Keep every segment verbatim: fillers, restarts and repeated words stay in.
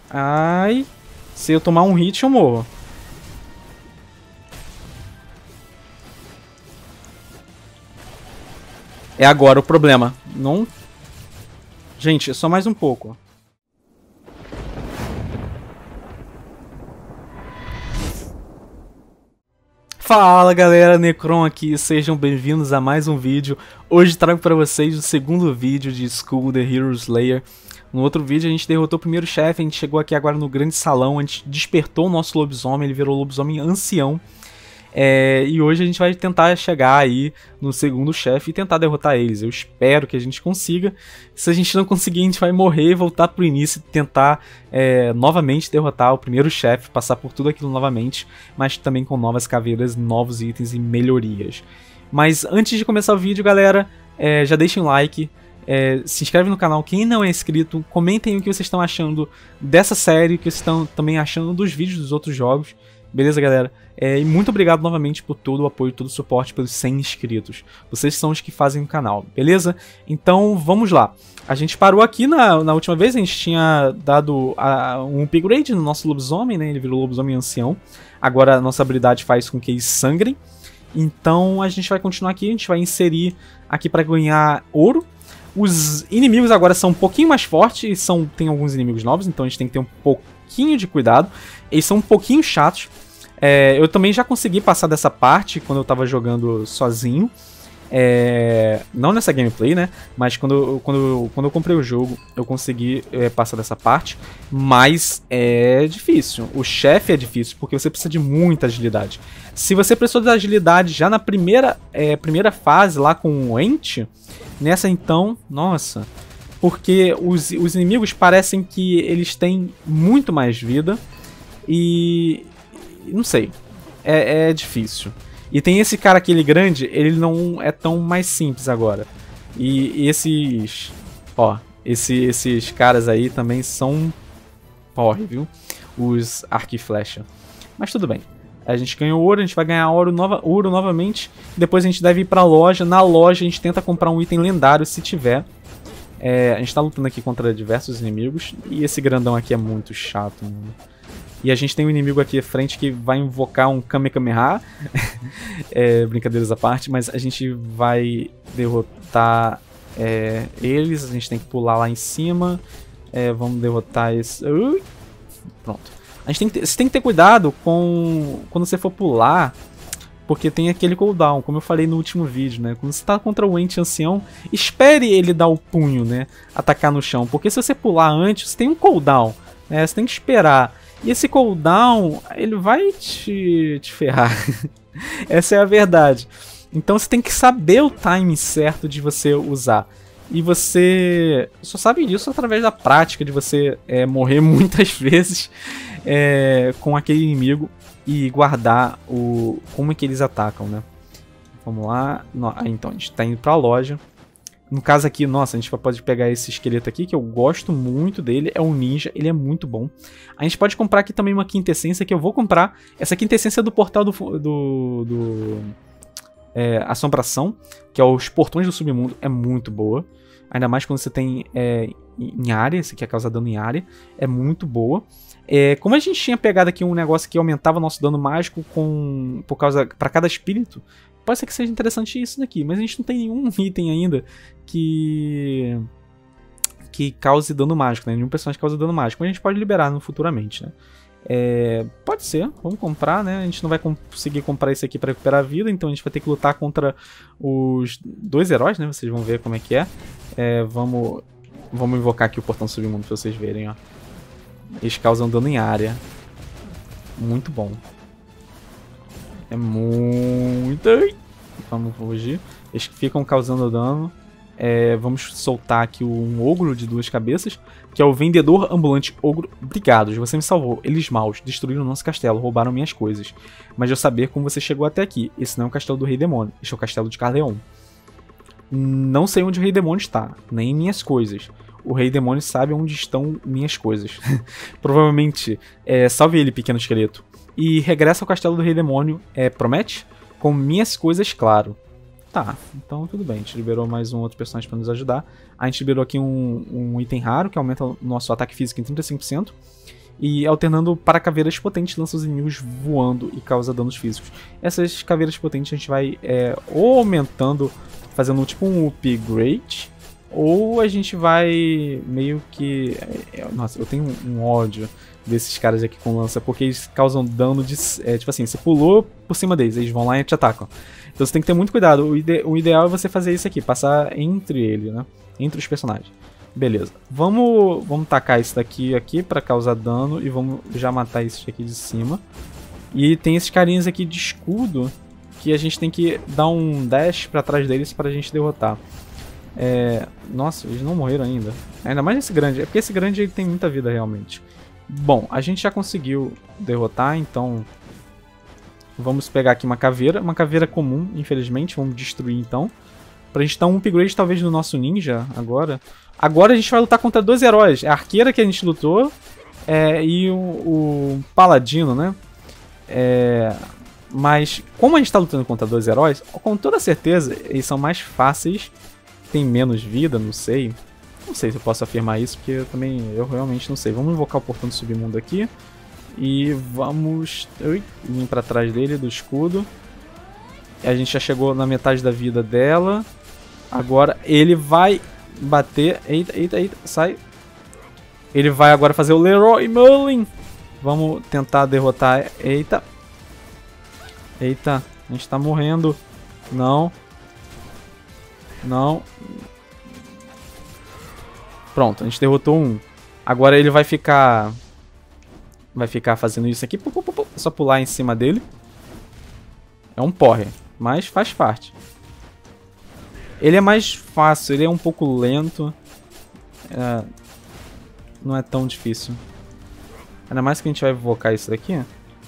Ai. Se eu tomar um hit, eu morro. É agora o problema. Não... Gente, é só mais um pouco. Fala galera, Necron aqui, sejam bem-vindos a mais um vídeo. Hoje trago para vocês o segundo vídeo de Skull the Hero Slayer. No outro vídeo a gente derrotou o primeiro chefe, a gente chegou aqui agora no grande salão, a gente despertou o nosso lobisomem, ele virou lobisomem ancião. É, e hoje a gente vai tentar chegar aí no segundo chefe e tentar derrotar eles. Eu espero que a gente consiga. Se a gente não conseguir, a gente vai morrer e voltar pro início e tentar é, novamente derrotar o primeiro chefe, passar por tudo aquilo novamente, mas também com novas caveiras, novos itens e melhorias. Mas antes de começar o vídeo, galera, é, já deixem um like, é, se inscreve no canal quem não é inscrito, comentem o que vocês estão achando dessa série, o que vocês estão também achando dos vídeos dos outros jogos. Beleza, galera? É, e muito obrigado novamente por todo o apoio, todo o suporte pelos cem inscritos. Vocês são os que fazem o canal, beleza? Então, vamos lá. A gente parou aqui na, na última vez, a gente tinha dado a, um upgrade no nosso lobisomem, né? Ele virou lobisomem ancião. Agora a nossa habilidade faz com que eles sangrem. Então, a gente vai continuar aqui, a gente vai inserir aqui para ganhar ouro. Os inimigos agora são um pouquinho mais fortes e são, tem alguns inimigos novos, então a gente tem que ter um pouquinho de cuidado. Eles são um pouquinho chatos. É, eu também já consegui passar dessa parte quando eu tava jogando sozinho. É, não nessa gameplay, né? Mas quando, quando, quando eu comprei o jogo, eu consegui é, passar dessa parte. Mas é difícil. O chefe é difícil, porque você precisa de muita agilidade. Se você precisou de agilidade já na primeira, é, primeira fase, lá com o Ent, nessa então, nossa... Porque os, os inimigos parecem que eles têm muito mais vida. E... não sei. É, é difícil. E tem esse cara, aquele grande, ele não é tão mais simples agora. E, e esses... Ó, esse, esses caras aí também são... Porre, viu? Os arco e flecha. Mas tudo bem. A gente ganhou ouro, a gente vai ganhar ouro, nova, ouro novamente. Depois a gente deve ir pra loja. Na loja a gente tenta comprar um item lendário, se tiver. É, a gente tá lutando aqui contra diversos inimigos. E esse grandão aqui é muito chato, mano. E a gente tem um inimigo aqui à frente que vai invocar um Kamehameha. É, brincadeiras à parte, mas a gente vai derrotar é, eles. A gente tem que pular lá em cima. É, vamos derrotar esse... Uh, pronto. A gente tem que ter, você tem que ter cuidado com quando você for pular, porque tem aquele cooldown, como eu falei no último vídeo, né? Quando você tá contra o Ent ancião, espere ele dar o punho, né? Atacar no chão, porque se você pular antes, você tem um cooldown, né? Você tem que esperar. E esse cooldown, ele vai te, te ferrar. Essa é a verdade. Então você tem que saber o timing certo de você usar. E você só sabe disso através da prática, de você é, morrer muitas vezes é, com aquele inimigo e guardar o como é que eles atacam, né? Vamos lá. No, então, a gente tá indo pra loja. No caso aqui, nossa, a gente pode pegar esse esqueleto aqui, que eu gosto muito dele, é um ninja, ele é muito bom. A gente pode comprar aqui também uma quintessência, que eu vou comprar. Essa quintessência é do portal do... do, do é, Assombração, que é os portões do submundo, é muito boa. Ainda mais quando você tem é, em área, você quer causar dano em área, é muito boa. É, como a gente tinha pegado aqui um negócio que aumentava nosso dano mágico com, por causa para cada espírito, pode ser que seja interessante isso daqui, mas a gente não tem nenhum item ainda que que cause dano mágico, né? Nenhum personagem causa dano mágico, mas a gente pode liberar no futuramente, né? É, pode ser, vamos comprar, né? A gente não vai conseguir comprar esse aqui para recuperar a vida, então a gente vai ter que lutar contra os dois heróis, né? Vocês vão ver como é que é. É, vamos, vamos invocar aqui o portão submundo para vocês verem, ó. Eles causam dano em área. Muito bom. É muito... Vamos fugir. Eles ficam causando dano. É, vamos soltar aqui um ogro de duas cabeças, que é o vendedor ambulante ogro. Obrigado, você me salvou. Eles maus destruíram nosso castelo, roubaram minhas coisas. Mas eu saber como você chegou até aqui. Esse não é o castelo do Rei Demônio, este é o castelo de Carleon. Não sei onde o Rei Demônio está, nem minhas coisas. O Rei Demônio sabe onde estão minhas coisas. Provavelmente, é, salve ele, pequeno esqueleto. E regressa ao castelo do Rei Demônio, é, promete? Com minhas coisas, claro. Tá, então tudo bem. A gente liberou mais um outro personagem pra nos ajudar. A gente liberou aqui um, um item raro, que aumenta o nosso ataque físico em trinta e cinco por cento. E alternando para caveiras potentes, lança os inimigos voando e causa danos físicos. Essas caveiras potentes a gente vai é, ou aumentando, fazendo tipo um upgrade, ou a gente vai meio que... É, nossa, eu tenho um ódio desses caras aqui com lança, porque eles causam dano de... É, tipo assim, você pulou por cima deles, eles vão lá e te atacam. Então você tem que ter muito cuidado. O, ide o ideal é você fazer isso aqui, passar entre ele, né? Entre os personagens. Beleza. Vamos, vamos tacar isso daqui aqui pra causar dano e vamos já matar isso aqui de cima. E tem esses carinhas aqui de escudo que a gente tem que dar um dash pra trás deles pra gente derrotar. É... Nossa, eles não morreram ainda. Ainda mais esse grande. É porque esse grande ele tem muita vida realmente. Bom, a gente já conseguiu derrotar, então... Vamos pegar aqui uma caveira. Uma caveira comum, infelizmente. Vamos destruir então. Pra gente dar um upgrade talvez no nosso ninja agora. Agora a gente vai lutar contra dois heróis. É a arqueira que a gente lutou é, e o, o paladino, né? É, mas como a gente tá lutando contra dois heróis, com toda certeza eles são mais fáceis. Tem menos vida, não sei. Não sei se eu posso afirmar isso, porque eu também eu realmente não sei. Vamos invocar o portão do submundo aqui. E vamos ui, vir pra trás dele, do escudo. A gente já chegou na metade da vida dela. Agora ele vai bater. Eita, eita, eita, sai. Ele vai agora fazer o Leroy Merlin. Vamos tentar derrotar. Eita. Eita, a gente tá morrendo. Não. Não. Pronto, a gente derrotou um. Agora ele vai ficar... Vai ficar fazendo isso aqui. É só pular em cima dele. É um porre, mas faz parte. Ele é mais fácil, ele é um pouco lento. É, não é tão difícil. Ainda mais que a gente vai invocar isso daqui.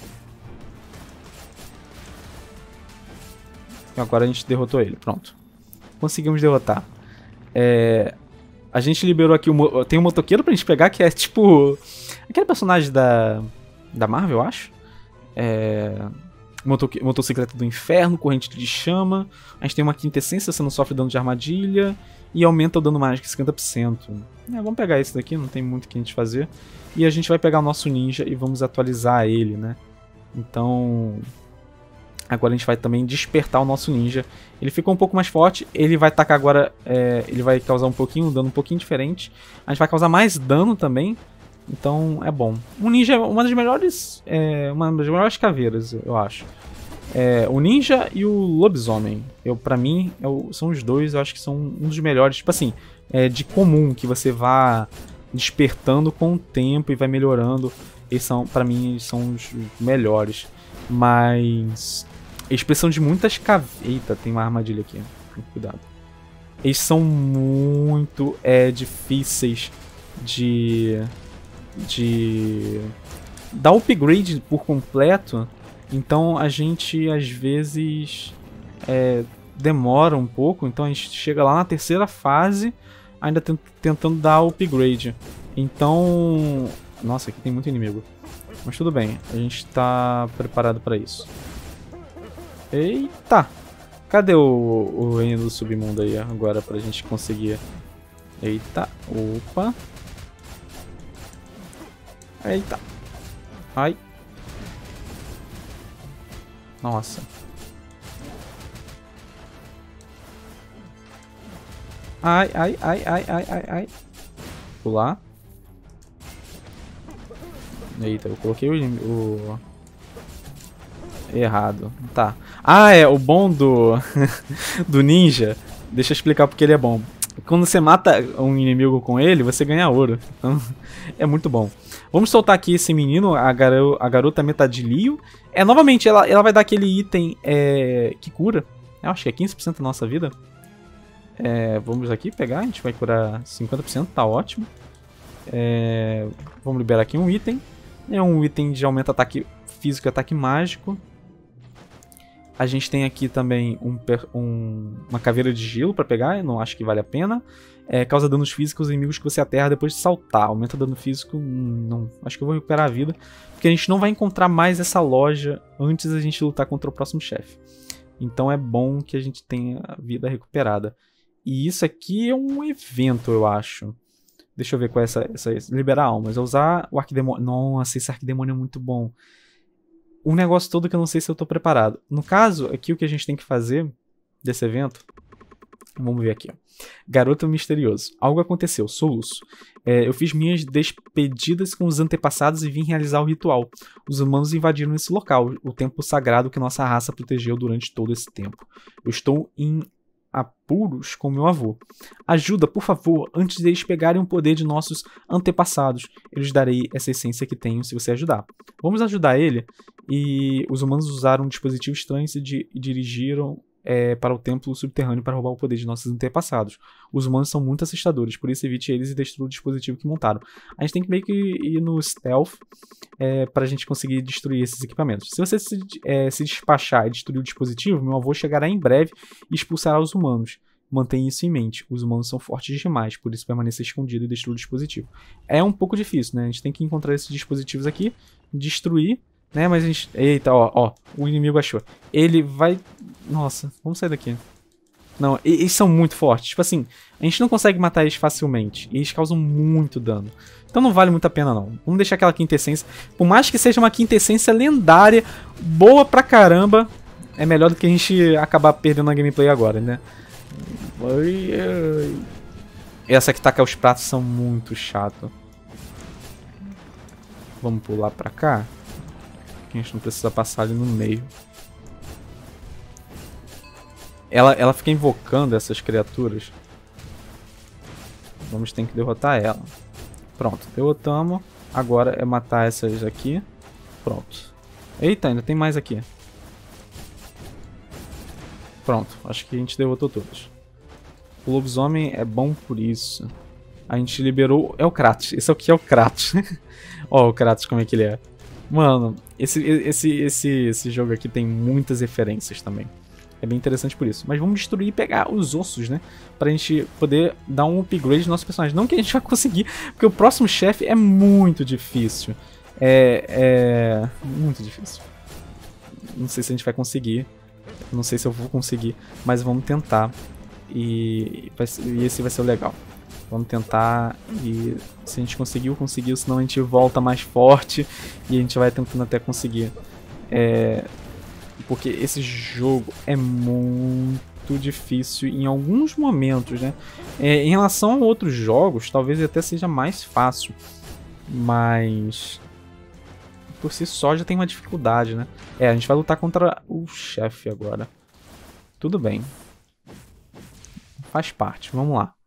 E agora a gente derrotou ele, pronto. Conseguimos derrotar. É, a gente liberou aqui, o, tem um motoqueiro pra gente pegar que é tipo... Aquele personagem da, da Marvel, eu acho. É... Moto, motocicleta do inferno, corrente de chama. A gente tem uma quintessência, você não sofre dano de armadilha. E aumenta o dano mágico em cinquenta por cento. É, vamos pegar esse daqui, não tem muito o que a gente fazer. E a gente vai pegar o nosso ninja e vamos atualizar ele, né? Então... Agora a gente vai também despertar o nosso ninja. Ele ficou um pouco mais forte. Ele vai atacar agora... É, ele vai causar um pouquinho, um dano um pouquinho diferente. A gente vai causar mais dano também. Então é bom. O ninja é uma das melhores, é, uma das melhores caveiras, eu acho. É, o ninja e o lobisomem, eu, pra mim, eu, são os dois, eu acho que são um dos melhores. Tipo assim, é, de comum, que você vá despertando com o tempo e vai melhorando. Eles são, pra mim, eles são os melhores. Mas eles precisam de muitas caveiras. Eita, tem uma armadilha aqui. Cuidado. Eles são muito é, difíceis de... de dar upgrade por completo, então a gente às vezes é, demora um pouco, então a gente chega lá na terceira fase ainda tent tentando dar upgrade. Então, nossa, aqui tem muito inimigo, mas tudo bem, a gente está preparado para isso. Eita, cadê o, o reino do submundo aí agora pra gente conseguir? Eita, opa. Eita. Ai. Nossa. Ai, ai, ai, ai, ai, ai, ai. Pular. Eita, eu coloquei o... o... errado. Tá. Ah, é, o bom do... do ninja. Deixa eu explicar porque ele é bom. Quando você mata um inimigo com ele, você ganha ouro. Então, é muito bom. Vamos soltar aqui esse menino, a, garo, a garota Metadilio. É, novamente, ela, ela vai dar aquele item é, que cura. Eu acho que é quinze por cento da nossa vida. É, vamos aqui pegar, a gente vai curar cinquenta por cento, tá ótimo. É, vamos liberar aqui um item. É um item de aumento ataque físico e ataque mágico. A gente tem aqui também um, um, uma caveira de gelo para pegar, eu não acho que vale a pena. É, causa danos físicos aos inimigos que você aterra depois de saltar. Aumenta dano físico, não. Acho que eu vou recuperar a vida. Porque a gente não vai encontrar mais essa loja antes da gente lutar contra o próximo chefe. Então é bom que a gente tenha a vida recuperada. E isso aqui é um evento, eu acho. Deixa eu ver qual é essa... essa liberar almas. É usar o arquidemônio. Nossa, esse arquidemônio é muito bom. Um negócio todo que eu não sei se eu tô preparado. No caso, aqui o que a gente tem que fazer desse evento... Vamos ver aqui, ó. Garoto misterioso. Algo aconteceu. Soluço. É, eu fiz minhas despedidas com os antepassados e vim realizar o ritual. Os humanos invadiram esse local, o templo sagrado que nossa raça protegeu durante todo esse tempo. Eu estou em apuros com meu avô. Ajuda, por favor, antes deles pegarem o poder de nossos antepassados. Eu lhes darei essa essência que tenho se você ajudar. Vamos ajudar ele. E os humanos usaram um dispositivo estranho e se di dirigiram... É, para o templo subterrâneo para roubar o poder de nossos antepassados. Os humanos são muito assustadores, por isso evite eles e destrua o dispositivo que montaram. A gente tem que meio que ir no stealth é, para a gente conseguir destruir esses equipamentos. Se você se, é, se despachar e destruir o dispositivo, meu avô chegará em breve e expulsará os humanos. Mantenha isso em mente. Os humanos são fortes demais, por isso permaneça escondido e destrua o dispositivo. É um pouco difícil, né? A gente tem que encontrar esses dispositivos aqui, destruir, né? Mas a gente... Eita, ó, ó. O inimigo achou. Ele vai... Nossa, vamos sair daqui. Não, eles são muito fortes. Tipo assim, a gente não consegue matar eles facilmente. Eles causam muito dano. Então não vale muito a pena, não. Vamos deixar aquela quintessência. Por mais que seja uma quintessência lendária, boa pra caramba, é melhor do que a gente acabar perdendo a gameplay agora, né? Essa que taca os pratos são muito chato. Vamos pular pra cá. A gente não precisa passar ali no meio. Ela, ela fica invocando essas criaturas. Vamos ter que derrotar ela. Pronto, derrotamos. Agora é matar essas aqui. Pronto. Eita, ainda tem mais aqui. Pronto, acho que a gente derrotou todos. O lobisomem é bom por isso. A gente liberou... É o Kratos. Esse aqui é o Kratos. Ó, o Kratos como é que ele é. Mano, esse, esse, esse, esse jogo aqui tem muitas referências também. É bem interessante por isso. Mas vamos destruir e pegar os ossos, né? Pra gente poder dar um upgrade no nosso personagem. Não que a gente vai conseguir, porque o próximo chefe é muito difícil. É, é... muito difícil. Não sei se a gente vai conseguir. Não sei se eu vou conseguir. Mas vamos tentar. E, vai ser, e esse vai ser o legal. Vamos tentar. E se a gente conseguiu, conseguiu. Senão a gente volta mais forte. E a gente vai tentando até conseguir. É... Porque esse jogo é muito difícil em alguns momentos, né? É, em relação a outros jogos, talvez até seja mais fácil. Mas... por si só já tem uma dificuldade, né? É, a gente vai lutar contra o chefe agora. Tudo bem. Faz parte, vamos lá.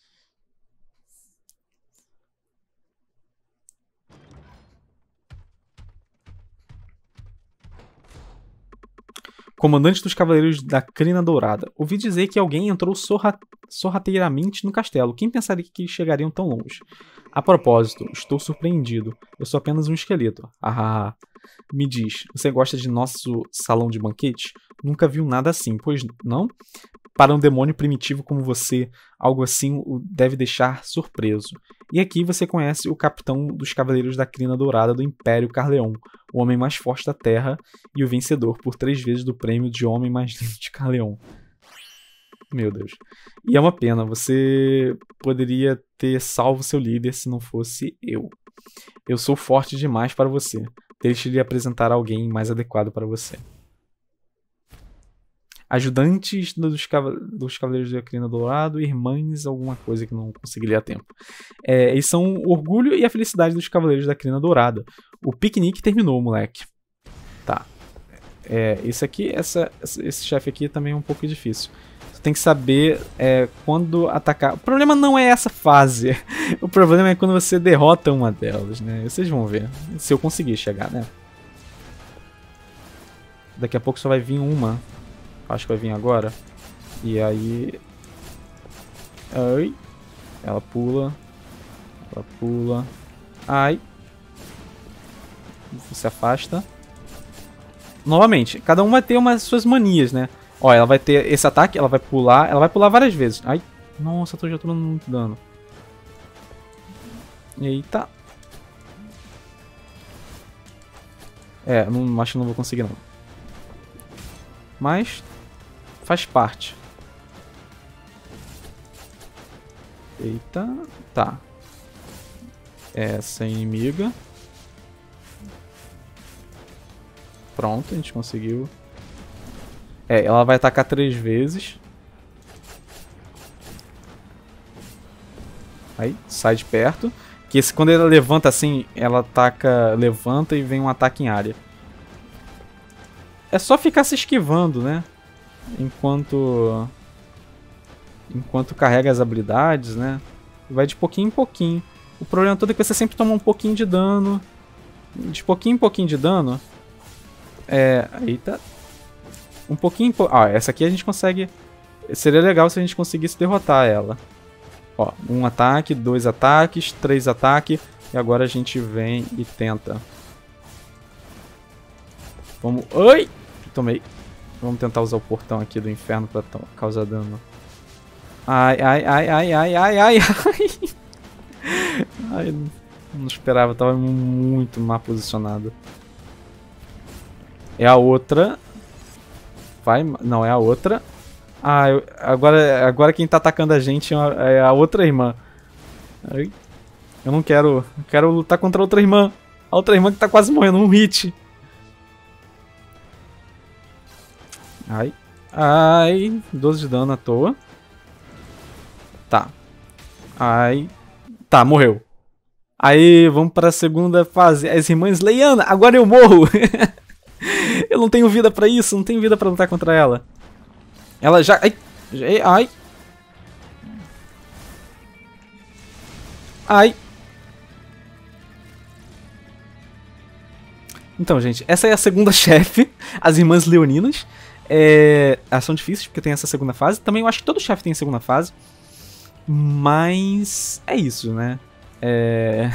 Comandante dos Cavaleiros da Crina Dourada. Ouvi dizer que alguém entrou sorra sorrateiramente no castelo. Quem pensaria que chegariam tão longe? A propósito, estou surpreendido. Eu sou apenas um esqueleto. Ah, me diz, você gosta de nosso salão de banquete? Nunca viu nada assim, pois não? Para um demônio primitivo como você, algo assim o deve deixar surpreso. E aqui você conhece o capitão dos Cavaleiros da Crina Dourada do Império Carleon, o homem mais forte da Terra e o vencedor por três vezes do prêmio de homem mais lindo de Carleon. Meu Deus. E é uma pena, você poderia ter salvo seu líder se não fosse eu. Eu sou forte demais para você. Deixe lhe apresentar alguém mais adequado para você. Ajudantes dos, cava dos Cavaleiros da Crina Dourado, irmãs, alguma coisa que não consegui ler a tempo. É, eles são o orgulho e a felicidade dos Cavaleiros da Crina Dourada. O piquenique terminou, moleque. Tá. É, esse aqui, essa, esse chefe aqui também é um pouco difícil. Você tem que saber é, quando atacar. O problema não é essa fase. O problema é quando você derrota uma delas, né? Vocês vão ver. Se eu conseguir chegar, né? Daqui a pouco só vai vir uma. Acho que vai vir agora. E aí... Ai. Ela pula. Ela pula. Ai. Se afasta. Novamente, cada um vai ter umas suas manias, né? Ó, ela vai ter esse ataque, ela vai pular. Ela vai pular várias vezes. Ai. Nossa, tô já tomando muito dano. Eita. É, não, acho que não vou conseguir não. Mas... faz parte. Eita, tá. Essa é inimiga. Pronto, a gente conseguiu. É, ela vai atacar três vezes. Aí, sai de perto. Que esse, quando ela levanta assim, ela ataca, levanta e vem um ataque em área. É só ficar se esquivando, né? Enquanto... Enquanto carrega as habilidades, né? Vai de pouquinho em pouquinho. O problema todo é que você sempre toma um pouquinho de dano. De pouquinho em pouquinho de dano. É... Eita. Um pouquinho... Po... Ah, essa aqui a gente consegue... Seria legal se a gente conseguisse derrotar ela. Ó, um ataque, dois ataques, três ataques. E agora a gente vem e tenta. Vamos... Oi! Tomei. Vamos tentar usar o portão aqui do inferno pra causar dano. Ai, ai, ai, ai, ai, ai, ai, ai. Ai, não esperava, tava muito mal posicionado. É a outra. Vai, não, é a outra. Ah, eu, agora, agora quem tá atacando a gente é a outra irmã. Eu não quero, eu quero lutar contra a outra irmã. A outra irmã que tá quase morrendo, um hit. Ai, ai, doze de dano à toa. Tá. Ai. Tá, morreu. Aí, vamos pra segunda fase. As irmãs Leiana, agora eu morro. Eu não tenho vida pra isso, não tenho vida pra lutar contra ela. Ela já... Ai. Ai. Ai. Então, gente, essa é a segunda chefe. As irmãs leoninas. É... Elas são difíceis porque tem essa segunda fase. Também eu acho que todo chefe tem a segunda fase. Mas é isso, né? É...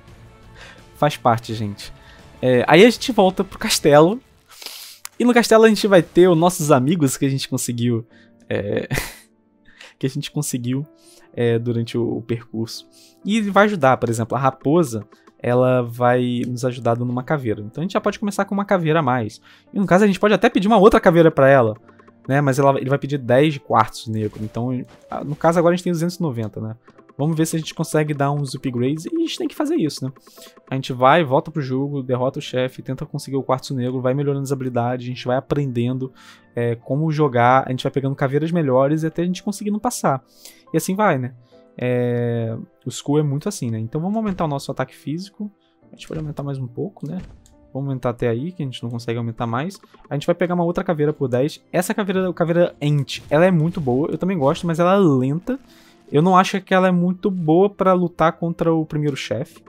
Faz parte, gente. É... Aí a gente volta pro castelo. E no castelo a gente vai ter os nossos amigos que a gente conseguiu. É... que a gente conseguiu é, durante o, o percurso. E vai ajudar, por exemplo, a raposa. Ela vai nos ajudar dando uma caveira. Então a gente já pode começar com uma caveira a mais. E no caso a gente pode até pedir uma outra caveira pra ela. Né, mas ela, ele vai pedir dez de quartzo negro. Então, no caso agora a gente tem duzentos e noventa, né? Vamos ver se a gente consegue dar uns upgrades. E a gente tem que fazer isso, né? A gente vai, volta pro jogo, derrota o chefe, tenta conseguir o quartzo negro, vai melhorando as habilidades, a gente vai aprendendo é, como jogar, a gente vai pegando caveiras melhores e até a gente conseguindo passar. E assim vai, né? É... O Skull é muito assim, né? Então vamos aumentar o nosso ataque físico. A gente pode aumentar mais um pouco, né? Vamos aumentar até aí, que a gente não consegue aumentar mais. A gente vai pegar uma outra caveira por dez. Essa caveira, a caveira Ent, ela é muito boa. Eu também gosto, mas ela é lenta. Eu não acho que ela é muito boa pra lutar contra o primeiro chefe.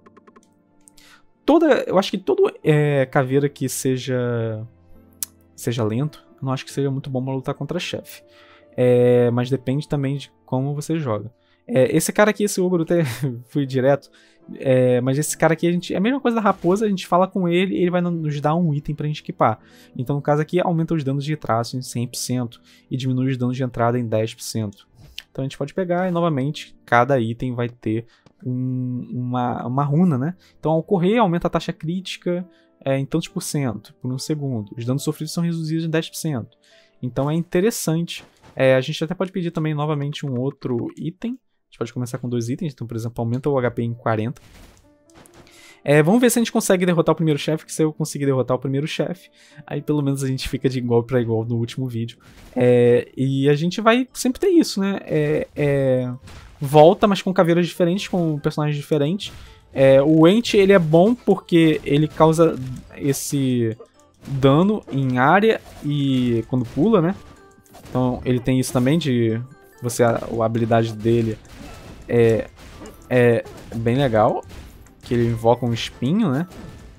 Toda, eu acho que toda é, caveira que seja seja lento, eu não acho que seja muito bom pra lutar contra chefe. É, mas depende também de como você joga. É, esse cara aqui, esse ogro, até fui direto. É, mas esse cara aqui, a gente, é a mesma coisa da raposa, a gente fala com ele e ele vai nos dar um item pra gente equipar. Então no caso aqui, aumenta os danos de traço em cem por cento e diminui os danos de entrada em dez por cento. Então a gente pode pegar e novamente, cada item vai ter um, uma, uma runa, né? Então ao correr, aumenta a taxa crítica é, em tantos por cento por um segundo. Os danos sofridos são reduzidos em dez por cento. Então é interessante. É, a gente até pode pedir também novamente um outro item. A gente pode começar com dois itens, então, por exemplo, aumenta o H P em quarenta. É, vamos ver se a gente consegue derrotar o primeiro chefe, que se eu conseguir derrotar o primeiro chefe, aí pelo menos a gente fica de igual para igual no último vídeo. É, e a gente vai sempre ter isso, né? É, é, volta, mas com caveiras diferentes, com personagens diferentes. É, o Ent, ele é bom porque ele causa esse dano em área e quando pula, né? Então ele tem isso também de... Você, a, a habilidade dele é, é bem legal. Que ele invoca um espinho, né?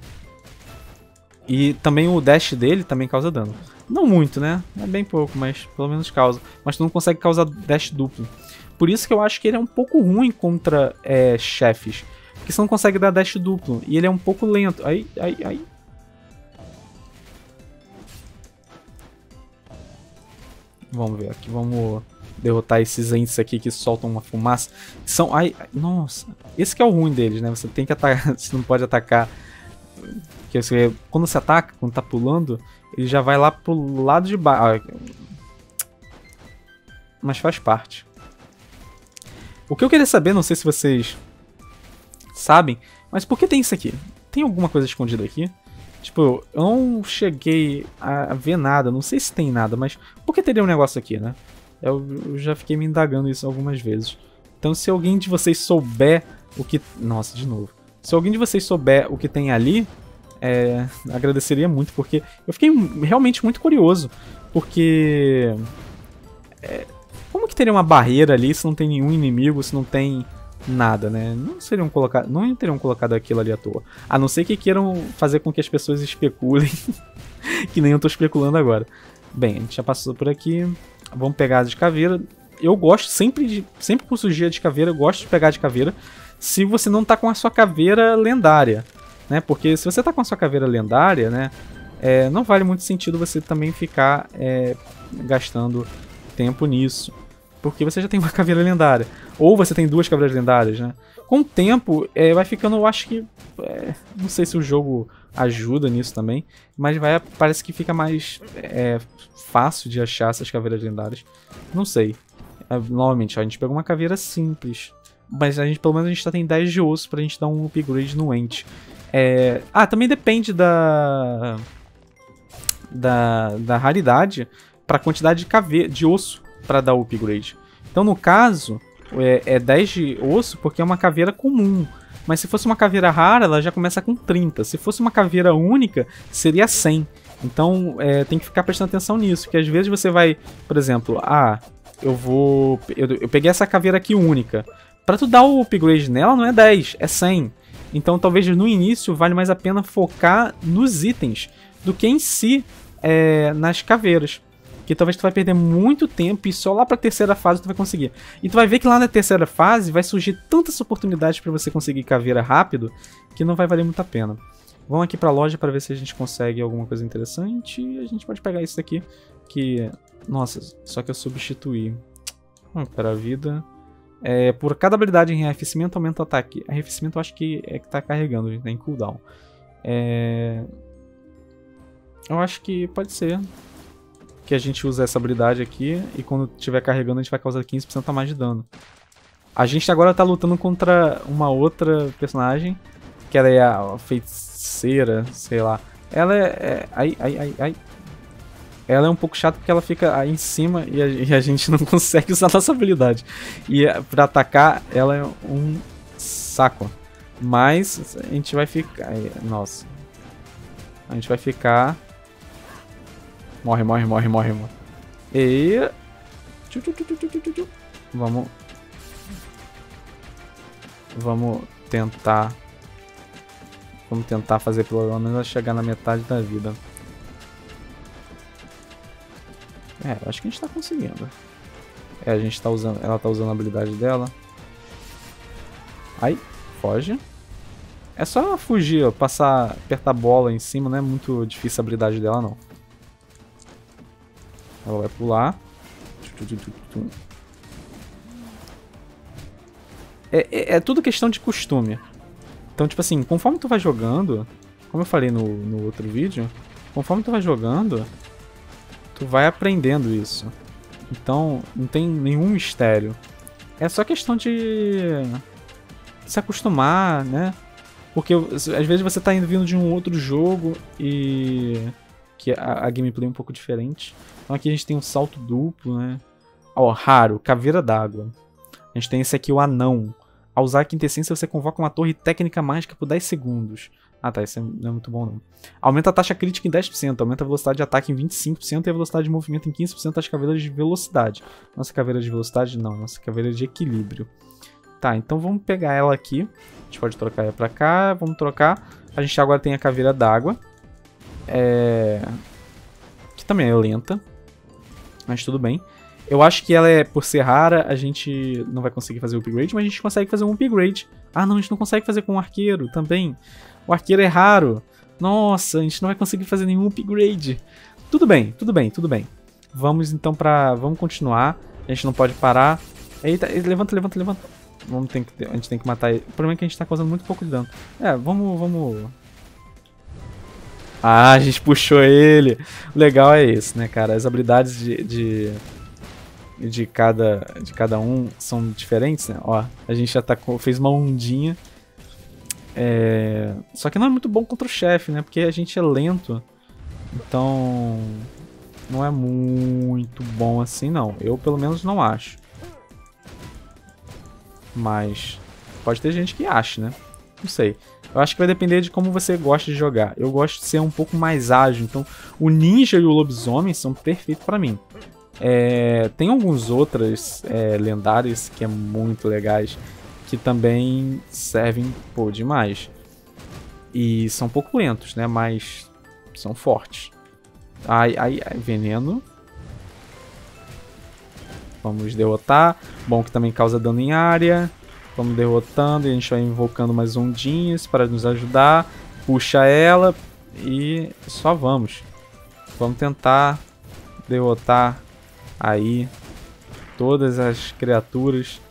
E também o dash dele também causa dano. Não muito, né? É bem pouco, mas pelo menos causa. Mas tu não consegue causar dash duplo. Por isso que eu acho que ele é um pouco ruim contra é, chefes. Porque você não consegue dar dash duplo. E ele é um pouco lento. Aí, aí, aí. Vamos ver aqui, vamos... derrotar esses entes aqui que soltam uma fumaça. São... Ai, ai, nossa. Esse que é o ruim deles, né? Você tem que atacar... Você não pode atacar... Porque você, quando você ataca, quando tá pulando, ele já vai lá pro lado de baixo. mas faz parte. O que eu queria saber, não sei se vocês sabem, mas por que tem isso aqui? Tem alguma coisa escondida aqui? Tipo, eu não cheguei a ver nada, não sei se tem nada, mas por que teria um negócio aqui, né? Eu, eu já fiquei me indagando isso algumas vezes. Então se alguém de vocês souber o que... Nossa, de novo. Se alguém de vocês souber o que tem ali, é, agradeceria muito, porque eu fiquei realmente muito curioso. Porque... É, como que teria uma barreira ali se não tem nenhum inimigo, se não tem nada, né? Não seriam colocado, não teriam colocado aquilo ali à toa. A não ser que queiram fazer com que as pessoas especulem, que nem eu tô especulando agora. Bem, a gente já passou por aqui. Vamos pegar as de caveira. Eu gosto sempre de, sempre que surgir de caveira, eu gosto de pegar de caveira. Se você não tá com a sua caveira lendária, né? Porque se você tá com a sua caveira lendária, né? É, não vale muito sentido você também ficar é, gastando tempo nisso, porque você já tem uma caveira lendária, ou você tem duas caveiras lendárias, né? Com o tempo, é, vai ficando, eu acho que, é, não sei se o jogo ajuda nisso também, mas vai, parece que fica mais é, fácil de achar essas caveiras lendárias, não sei. É, novamente, ó, a gente pegou uma caveira simples, mas a gente, pelo menos a gente já tem dez de osso pra gente dar um upgrade no Ent. É, ah, também depende da, da, da raridade, para a quantidade de, caveira, de osso para dar o upgrade. Então, no caso, é, é dez de osso porque é uma caveira comum. Mas se fosse uma caveira rara, ela já começa com trinta. Se fosse uma caveira única, seria cem. Então, é, tem que ficar prestando atenção nisso. Que às vezes você vai, por exemplo, ah, eu vou... Eu, eu peguei essa caveira aqui única. Para tu dar o upgrade nela, não é dez, é cem. Então, talvez no início, vale mais a pena focar nos itens do que em si é, nas caveiras. Que talvez tu vai perder muito tempo e só lá pra terceira fase tu vai conseguir. E tu vai ver que lá na terceira fase vai surgir tantas oportunidades pra você conseguir caveira rápido que não vai valer muito a pena. Vamos aqui pra loja pra ver se a gente consegue alguma coisa interessante. E a gente pode pegar isso daqui que... Nossa, só que eu substituí. Hum, para a vida... É, por cada habilidade em arrefecimento aumenta o ataque. Arrefecimento eu acho que é que tá carregando, tá em cooldown. É... Eu acho que pode ser que a gente usa essa habilidade aqui e quando estiver carregando a gente vai causar quinze por cento a mais de dano. A gente agora tá lutando contra uma outra personagem, que ela é a feiticeira, sei lá. Ela é... é ai, ai, ai, ai. Ela é um pouco chata porque ela fica aí em cima e a, e a gente não consegue usar a nossa habilidade. E pra atacar, ela é um saco. Mas a gente vai ficar... Nossa. A gente vai ficar... Morre, morre, morre, morre, morre. E... Vamos... Vamos tentar... Vamos tentar fazer pelo menos chegar na metade da vida. É, acho que a gente tá conseguindo. É, a gente tá usando... Ela tá usando a habilidade dela. Ai, foge. É só fugir, ó, passar... Apertar a bola em cima, não é muito difícil a habilidade dela, não. Ela vai pular. É, é, é tudo questão de costume. Então, tipo assim, conforme tu vai jogando... Como eu falei no, no outro vídeo... Conforme tu vai jogando... Tu vai aprendendo isso. Então, não tem nenhum mistério. É só questão de se acostumar, né? Porque às vezes você tá indo vindo de um outro jogo e... Que a, a gameplay é um pouco diferente. Então aqui a gente tem um salto duplo, né? Ó, raro, caveira d'água. A gente tem esse aqui, o anão. Ao usar a quintessência, você convoca uma torre técnica mágica por dez segundos. Ah tá, isso não é muito bom não. Aumenta a taxa crítica em dez por cento, aumenta a velocidade de ataque em vinte e cinco por cento e a velocidade de movimento em quinze por cento das caveiras de velocidade. Nossa caveira de velocidade? Não, nossa caveira de equilíbrio. Tá, então vamos pegar ela aqui. A gente pode trocar ela pra cá, vamos trocar. A gente agora tem a caveira d'água. É... Que também é lenta. Mas tudo bem. Eu acho que ela é, por ser rara, a gente não vai conseguir fazer o upgrade, mas a gente consegue fazer um upgrade. Ah não, a gente não consegue fazer com o arqueiro também. O arqueiro é raro. Nossa, a gente não vai conseguir fazer nenhum upgrade. Tudo bem, tudo bem, tudo bem. Vamos então pra... Vamos continuar. A gente não pode parar. Eita, levanta, levanta, levanta. Vamos ter que... A gente tem que matar ele. O problema é que a gente tá causando muito pouco de dano. É, vamos... vamos... Ah, a gente puxou ele. O legal é isso, né, cara? As habilidades de... de... de cada, de cada um são diferentes, né? Ó, a gente já atacou, fez uma ondinha. É... Só que não é muito bom contra o chefe, né? Porque a gente é lento. Então... não é muito bom assim, não. Eu, pelo menos, não acho. Mas... pode ter gente que acha, né? Não sei. Eu acho que vai depender de como você gosta de jogar. Eu gosto de ser um pouco mais ágil. Então, o ninja e o lobisomem são perfeitos pra mim. É... Tem alguns outros é, lendários que é muito legais. Que também servem, pô, demais. E são um pouco lentos, né? Mas são fortes. Ai, ai, ai, veneno. Vamos derrotar. Bom que também causa dano em área. Vamos derrotando e a gente vai invocando mais ondinhas para nos ajudar. Puxa ela e só vamos. Vamos tentar derrotar aí todas as criaturas.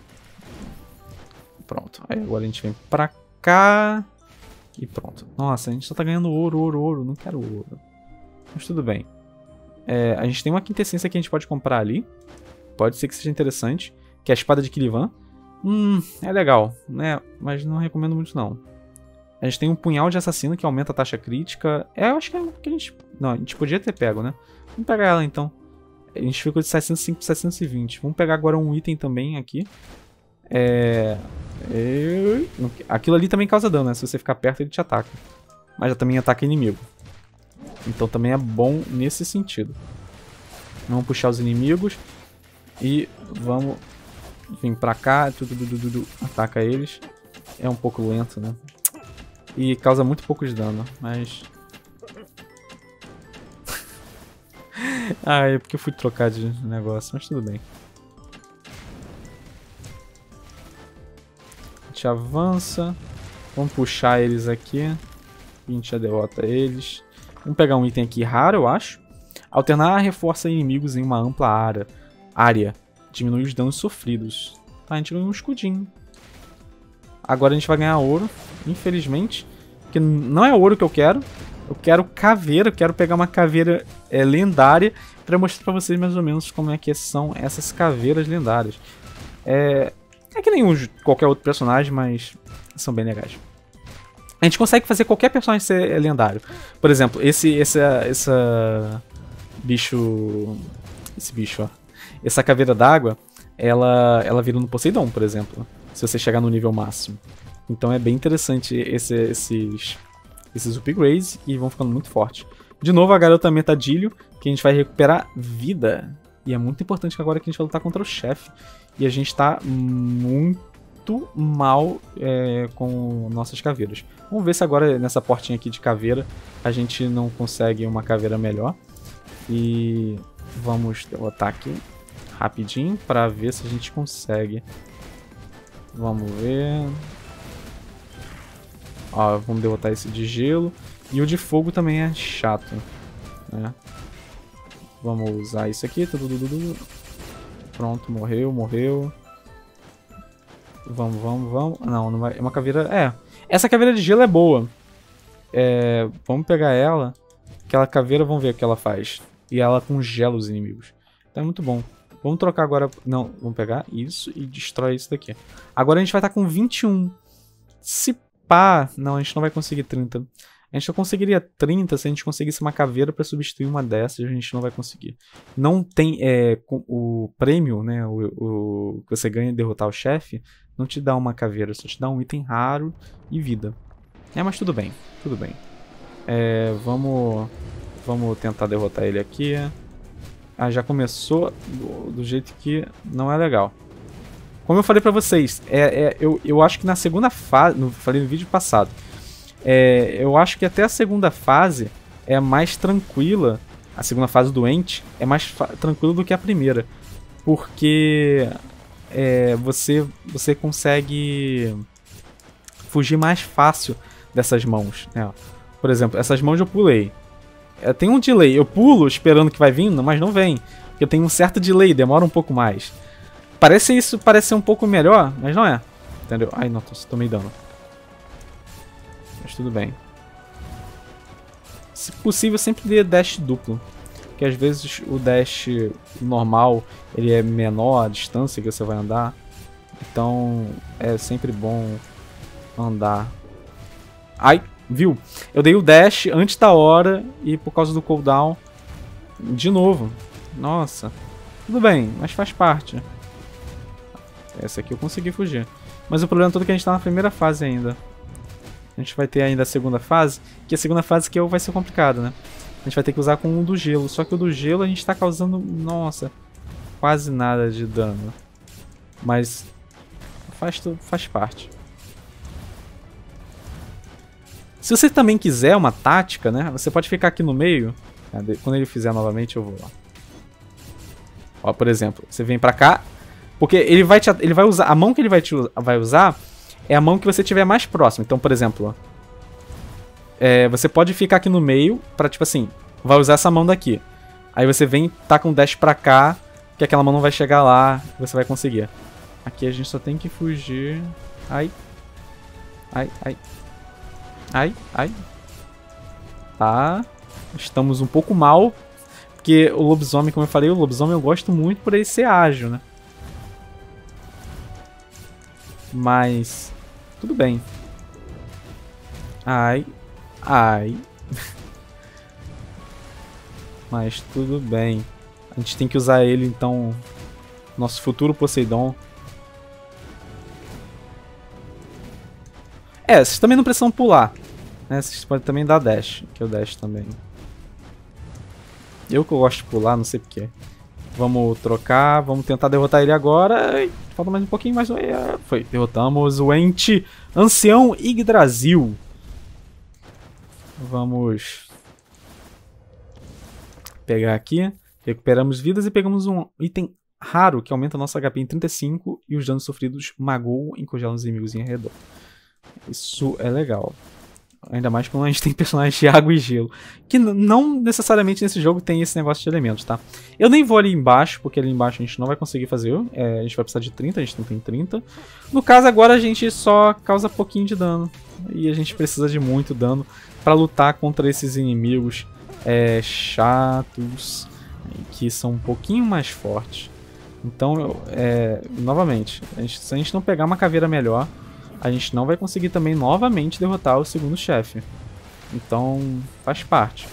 Pronto. Aí agora a gente vem pra cá. E pronto. Nossa, a gente só tá ganhando ouro, ouro, ouro. Não quero ouro. Mas tudo bem. É, a gente tem uma quintessência que a gente pode comprar ali. Pode ser que seja interessante. Que é a espada de Kilivan. Hum, é legal, né? Mas não recomendo muito, não. A gente tem um punhal de assassino que aumenta a taxa crítica. É, eu acho que é o que a gente... não, a gente podia ter pego, né? Vamos pegar ela, então. A gente ficou de setecentos e cinco para setecentos e vinte. Vamos pegar agora um item também aqui. É... Aquilo ali também causa dano, né? Se você ficar perto, ele te ataca. Mas já também ataca inimigo. Então também é bom nesse sentido. Vamos puxar os inimigos. E vamos vir pra cá. Tudo, tudo, tudo, ataca eles. É um pouco lento, né? E causa muito pouco de dano. Mas... ah, é porque eu fui trocar de negócio. Mas tudo bem. A gente avança. Vamos puxar eles aqui. A gente já derrota eles. Vamos pegar um item aqui raro, eu acho. Alternar reforça inimigos em uma ampla área. área. Diminui os danos sofridos. Tá, a gente ganhou um escudinho. Agora a gente vai ganhar ouro, infelizmente. Que não é ouro que eu quero. Eu quero caveira. Eu quero pegar uma caveira é, lendária para mostrar para vocês mais ou menos como é que são essas caveiras lendárias. É, é que nem um, qualquer outro personagem, mas são bem legais. A gente consegue fazer qualquer personagem ser lendário. Por exemplo, esse essa, essa bicho... Esse bicho, ó. Essa caveira d'água, ela, ela vira no Poseidon, por exemplo. Se você chegar no nível máximo. Então é bem interessante esse, esses, esses upgrades e vão ficando muito fortes. De novo, a garota metadilho, que a gente vai recuperar vida. E é muito importante que agora que a gente vai lutar contra o chefe. E a gente tá muito mal é, com nossas caveiras. Vamos ver se agora nessa portinha aqui de caveira a gente não consegue uma caveira melhor. E vamos derrotar aqui rapidinho para ver se a gente consegue. Vamos ver. Ó, vamos derrotar esse de gelo. E o de fogo também é chato, né? Vamos usar isso aqui. Pronto, morreu, morreu. Vamos, vamos, vamos. Não, não vai. É uma caveira. É. Essa caveira de gelo é boa. É, vamos pegar ela. Aquela caveira, vamos ver o que ela faz. E ela congela os inimigos. Então é muito bom. Vamos trocar agora... Não, vamos pegar isso e destrói isso daqui. Agora a gente vai estar com vinte e um. Se pá... Não, a gente não vai conseguir trinta. A gente só conseguiria trinta se a gente conseguisse uma caveira para substituir uma dessas. A gente não vai conseguir. Não tem... É, o prêmio, né? O, o que você ganha de derrotar o chefe, não te dá uma caveira. Só te dá um item raro e vida. É, mas tudo bem. Tudo bem. É, vamos... Vamos tentar derrotar ele aqui. Ah, já começou do, do jeito que não é legal. Como eu falei pra vocês, é, é, eu, eu acho que na segunda fase... No, falei no vídeo passado. É, eu acho que até a segunda fase é mais tranquila. A segunda fase doente é mais tranquila do que a primeira. Porque é, você, você consegue fugir mais fácil dessas mãos, né? Por exemplo, essas mãos eu pulei. É, tem um delay, eu pulo esperando que vai vindo, mas não vem. Porque tem um certo delay, demora um pouco mais. Parece isso, parece ser um pouco melhor, mas não é. Entendeu? Ai, não, tomei dano. Mas tudo bem. Se possível, sempre dê dash duplo. porque às vezes o dash normal ele é menor a distância que você vai andar. Então é sempre bom andar. Ai, viu? Eu dei o dash antes da hora e por causa do cooldown de novo. Nossa. Tudo bem, mas faz parte. Essa aqui eu consegui fugir. Mas o problema todo é que a gente tá na primeira fase ainda. A gente vai ter ainda a segunda fase, que a segunda fase que vai ser complicada, né? A gente vai ter que usar com o do gelo. Só que o do gelo a gente tá causando, nossa, quase nada de dano. Mas faz, faz parte. Se você também quiser uma tática, né? Você pode ficar aqui no meio. Quando ele fizer novamente, eu vou lá. Ó, por exemplo, você vem pra cá. Porque ele vai, te, ele vai usar... A mão que ele vai, te, vai usar é a mão que você tiver mais próximo. Então, por exemplo... É, você pode ficar aqui no meio pra, tipo assim... Vai usar essa mão daqui. Aí você vem, tá com o dash pra cá. Que aquela mão não vai chegar lá. Você vai conseguir. Aqui a gente só tem que fugir. Ai. Ai, ai. Ai, ai. Tá. Estamos um pouco mal. Porque o lobisomem, como eu falei, o lobisomem eu gosto muito por ele ser ágil, né? Mas... tudo bem. Ai. Ai. Mas tudo bem. A gente tem que usar ele, então... Nosso futuro Poseidon. É, vocês também não precisam pular. Né? Vocês podem também dar dash. Que eu dash também. Eu que eu gosto de pular, não sei porquê. Vamos trocar, vamos tentar derrotar ele agora. Falta mais um pouquinho, mais um. Foi, derrotamos o ente Ancião Yggdrasil. Vamos pegar aqui. Recuperamos vidas e pegamos um item raro que aumenta nosso H P em trinta e cinco e os danos sofridos magoam e congelam os inimigos em redor. Isso é legal. Ainda mais quando a gente tem personagens de água e gelo. Que não necessariamente nesse jogo tem esse negócio de elementos, tá? Eu nem vou ali embaixo, porque ali embaixo a gente não vai conseguir fazer. É, a gente vai precisar de trinta, a gente não tem trinta. No caso agora a gente só causa pouquinho de dano. E a gente precisa de muito dano pra lutar contra esses inimigos é, chatos. Que são um pouquinho mais fortes. Então, é, novamente, a gente, se a gente não pegar uma caveira melhor... a gente não vai conseguir também novamente derrotar o segundo chefe. Então, faz parte.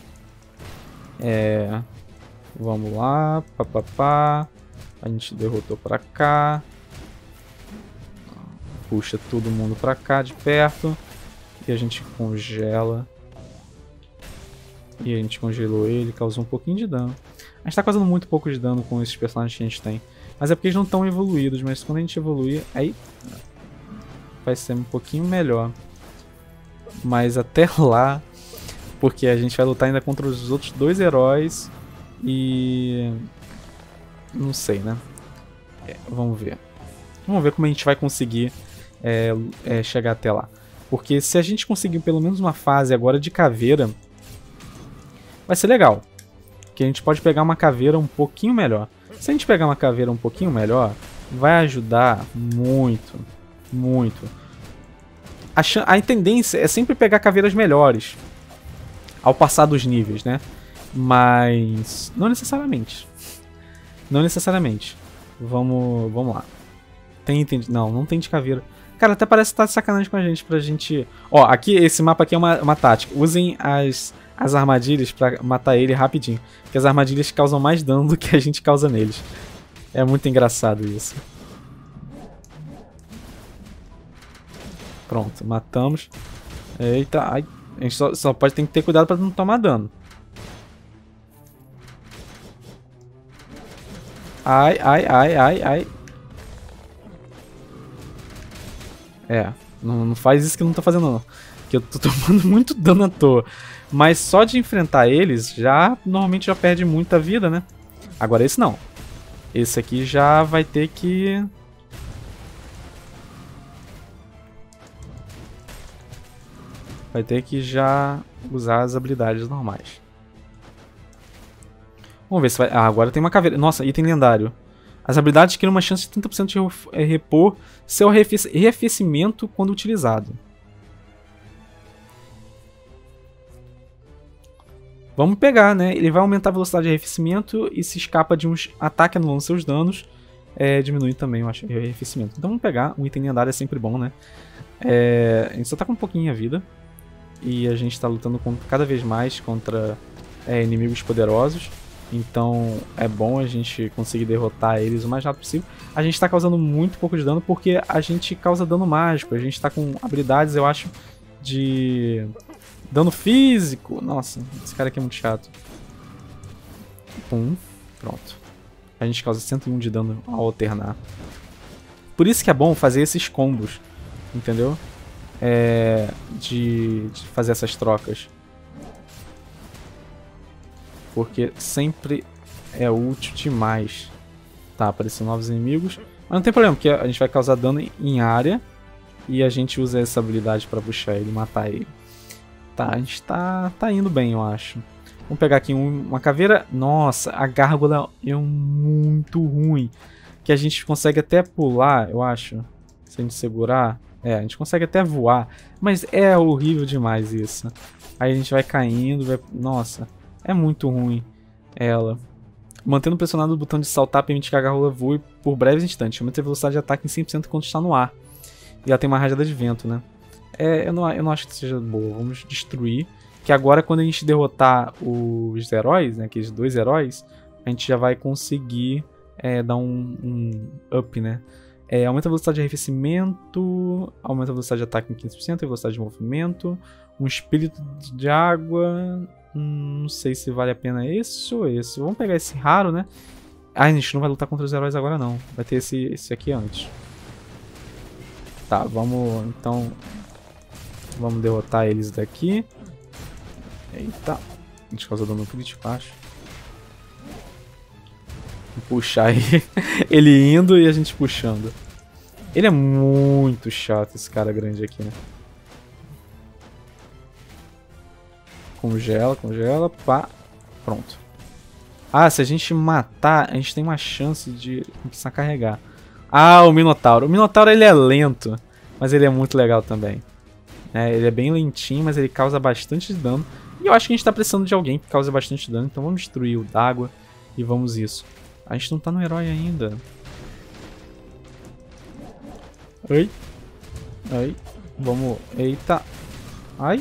É... Vamos lá. Pá, pá, pá. A gente derrotou pra cá. Puxa todo mundo pra cá de perto. E a gente congela. E a gente congelou ele, causou um pouquinho de dano. A gente tá causando muito pouco de dano com esses personagens que a gente tem. Mas é porque eles não estão evoluídos. Mas quando a gente evoluir... aí... vai ser um pouquinho melhor. Mas até lá, porque a gente vai lutar ainda contra os outros dois heróis e... não sei, né? É, vamos ver. Vamos ver como a gente vai conseguir é, é, chegar até lá. Porque se a gente conseguir pelo menos uma fase agora de caveira, vai ser legal. Porque a gente pode pegar uma caveira um pouquinho melhor. Se a gente pegar uma caveira um pouquinho melhor, vai ajudar muito. Muito. A, a tendência é sempre pegar caveiras melhores ao passar dos níveis, né? Mas não necessariamente. Não necessariamente. Vamos, vamos lá. Tem item de... Não, não tem de caveira. Cara, até parece que tá de sacanagem com a gente pra gente... Ó, aqui, esse mapa aqui é uma, uma tática. Usem as, as armadilhas pra matar ele rapidinho. Porque as armadilhas causam mais dano do que a gente causa neles. É muito engraçado isso. Pronto, matamos. Eita, ai, a gente só, só pode ter que ter cuidado pra não tomar dano. Ai, ai, ai, ai, ai. É, não, não faz isso que eu não tô fazendo não. Que eu tô tomando muito dano à toa. Mas só de enfrentar eles, já normalmente já perde muita vida, né? Agora esse não. Esse aqui já vai ter que... vai ter que já usar as habilidades normais. Vamos ver se vai... Ah, agora tem uma caveira. Nossa, item lendário. As habilidades criam uma chance de trinta por cento de repor seu reaquecimento quando utilizado. Vamos pegar, né? Ele vai aumentar a velocidade de arrefecimento e se escapa de uns ataques anulando seus danos. É, diminui também, eu acho, o arrefecimento. Então vamos pegar. Um item lendário é sempre bom, né? É, a gente só tá com um pouquinho a vida. E a gente tá lutando com, cada vez mais contra é, inimigos poderosos. Então é bom a gente conseguir derrotar eles o mais rápido possível. A gente tá causando muito pouco de dano porque a gente causa dano mágico. A gente tá com habilidades, eu acho, de dano físico. Nossa, esse cara aqui é muito chato. Pum, pronto. A gente causa cento e um de dano ao alternar. Por isso que é bom fazer esses combos, entendeu? É, de, de fazer essas trocas. Porque sempre é útil demais. Tá, aparecendo novos inimigos. Mas não tem problema, porque a gente vai causar dano em área. E a gente usa essa habilidade pra puxar ele e matar ele. Tá, a gente tá, tá indo bem, eu acho. Vamos pegar aqui um, uma caveira. Nossa, a gárgula é muito ruim. Que a gente consegue até pular, eu acho. Se a gente segurar. É, a gente consegue até voar. Mas é horrível demais isso. Aí a gente vai caindo. Vai... Nossa, é muito ruim ela. Mantendo pressionado o botão de saltar permite que a gárgula voe por breves instantes. Aumenta a velocidade de ataque em cem por cento quando está no ar. E ela tem uma rajada de vento, né? É, eu, não, eu não acho que seja boa. Vamos destruir. Que agora, quando a gente derrotar os heróis, né, aqueles dois heróis, a gente já vai conseguir é, dar um, um up, né? É, aumenta a velocidade de arrefecimento, aumenta a velocidade de ataque em quinze por cento, a velocidade de movimento, um espírito de água. Hum, não sei se vale a pena esse ou esse. Vamos pegar esse raro, né? Ah, a gente não vai lutar contra os heróis agora, não. Vai ter esse, esse aqui antes. Tá, vamos então. Vamos derrotar eles daqui. Eita. A gente causa dano crítico, acho. Puxar ele, ele indo e a gente puxando. Ele é muito chato, esse cara grande aqui, né? Congela, congela, pá. Pronto. Ah, se a gente matar, a gente tem uma chance de começar a carregar. Ah, o Minotauro. O Minotauro, ele é lento, mas ele é muito legal também. É, ele é bem lentinho, mas ele causa bastante dano. E eu acho que a gente tá precisando de alguém que cause bastante dano, então vamos destruir o d'água e vamos isso. A gente não tá no herói ainda. Oi. Oi. Vamos... Eita. Ai.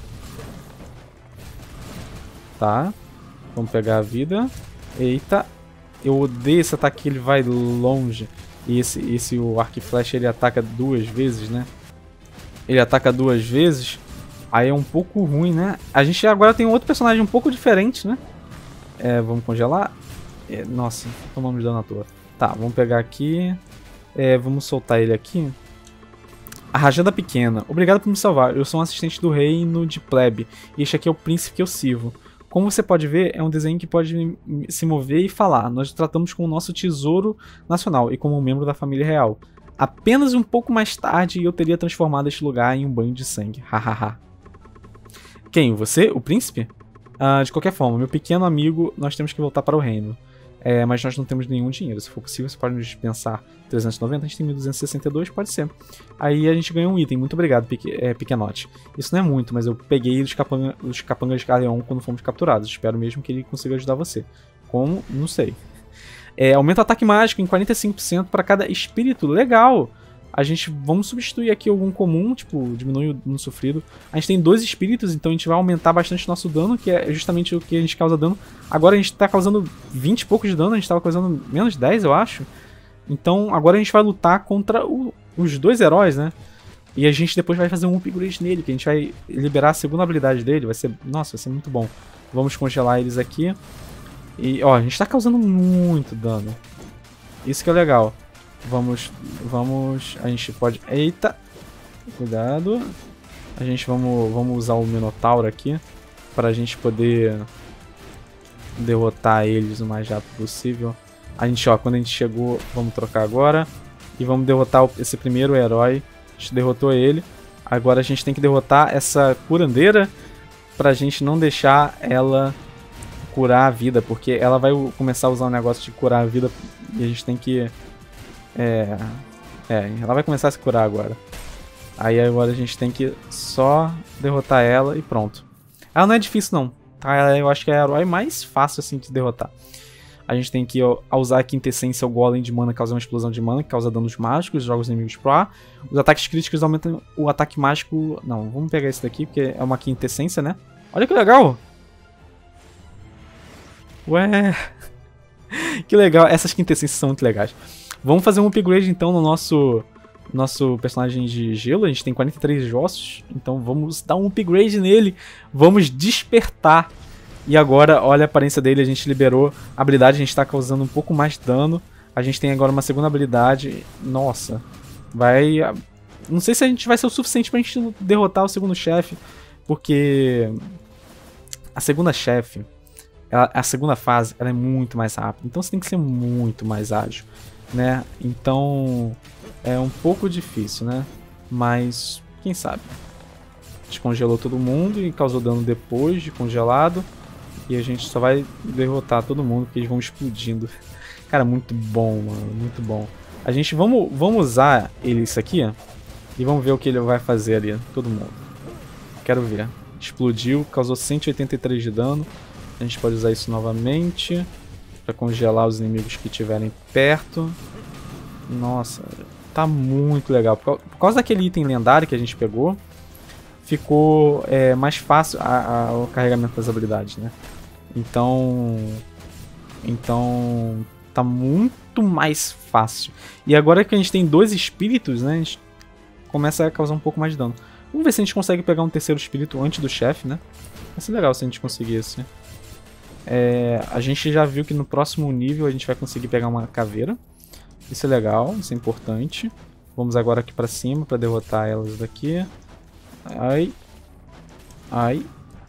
Tá. Vamos pegar a vida. Eita. Eu odeio esse ataque, ele vai longe. E esse, esse o arco e flecha, ele ataca duas vezes, né? Ele ataca duas vezes. Aí é um pouco ruim, né? A gente agora tem outro personagem um pouco diferente, né? É, vamos congelar. É, nossa, tomamos dano à toa. Tá, vamos pegar aqui. É, vamos soltar ele aqui. A Rajada Pequena. Obrigado por me salvar. Eu sou um assistente do reino de Plebe. E este aqui é o príncipe que eu sirvo. Como você pode ver, é um desenho que pode se mover e falar. Nós o tratamos como o nosso tesouro nacional e como um membro da família real. Apenas um pouco mais tarde eu teria transformado este lugar em um banho de sangue. Hahaha. Quem? Você? O príncipe? Ah, de qualquer forma, meu pequeno amigo, nós temos que voltar para o reino. É, mas nós não temos nenhum dinheiro. Se for possível, você pode nos dispensar trezentos e noventa, a gente tem mil duzentos e sessenta e dois, pode ser. Aí a gente ganha um item. Muito obrigado, Peque, é, Pequenote. Isso não é muito, mas eu peguei os, capanga, os capangas de Galeon quando fomos capturados. Espero mesmo que ele consiga ajudar você. Como? Não sei. É, aumenta o ataque mágico em quarenta e cinco por cento para cada espírito. Legal! A gente, vamos substituir aqui algum comum, tipo, diminui o dano sofrido. A gente tem dois espíritos, então a gente vai aumentar bastante nosso dano, que é justamente o que a gente causa dano. Agora a gente tá causando vinte e pouco de dano, a gente tava causando menos de dez, eu acho. Então agora a gente vai lutar contra o, os dois heróis, né? E a gente depois vai fazer um upgrade nele, que a gente vai liberar a segunda habilidade dele. Vai ser, nossa, vai ser muito bom. Vamos congelar eles aqui. E, ó, a gente tá causando muito dano. Isso que é legal. Vamos, vamos, a gente pode, eita, cuidado, a gente vamos, vamos usar o Minotauro aqui, pra gente poder derrotar eles o mais rápido possível. A gente, ó, quando a gente chegou, vamos trocar agora, e vamos derrotar esse primeiro herói, a gente derrotou ele, agora a gente tem que derrotar essa curandeira, pra gente não deixar ela curar a vida, porque ela vai começar a usar um negócio de curar a vida, e a gente tem que... É, é, ela vai começar a se curar agora. Aí agora a gente tem que só derrotar ela e pronto. Ela não é difícil não. tá? Eu acho que é o herói mais fácil assim de derrotar. A gente tem que ó, usar a quintessência, o golem de mana, causar uma explosão de mana, que causa danos mágicos, joga os inimigos pro ar. Os ataques críticos aumentam o ataque mágico... Não, vamos pegar esse daqui, porque é uma quintessência, né? Olha que legal! Ué... Que legal, essas quintessências são muito legais. Vamos fazer um upgrade então no nosso... Nosso personagem de gelo, a gente tem quarenta e três ossos, então vamos dar um upgrade nele. Vamos despertar. E agora, olha a aparência dele, a gente liberou a habilidade, a gente está causando um pouco mais de dano. A gente tem agora uma segunda habilidade. Nossa, vai... Não sei se a gente vai ser o suficiente pra gente derrotar o segundo chefe, porque a segunda chefe, ela, a segunda fase, ela é muito mais rápida, então você tem que ser muito mais ágil, né? Então é um pouco difícil, né? Mas quem sabe? Descongelou todo mundo e causou dano depois de congelado. E a gente só vai derrotar todo mundo, porque eles vão explodindo. Cara, muito bom, mano. Muito bom. A gente, vamos, vamos usar ele, isso aqui, ó. E vamos ver o que ele vai fazer ali. Todo mundo. Quero ver. Explodiu, causou cento e oitenta e três de dano. A gente pode usar isso novamente. Pra congelar os inimigos que estiverem perto. Nossa, tá muito legal. Por causa daquele item lendário que a gente pegou, ficou é, mais fácil a, a, o carregamento das habilidades, né? Então, então tá muito mais fácil. E agora que a gente tem dois espíritos, né? A gente começa a causar um pouco mais de dano. Vamos ver se a gente consegue pegar um terceiro espírito antes do chefe, né? Vai ser legal se a gente conseguisse. É, a gente já viu que no próximo nível a gente vai conseguir pegar uma caveira. Isso é legal, isso é importante. Vamos agora aqui pra cima pra derrotar elas daqui. Ai. Ai.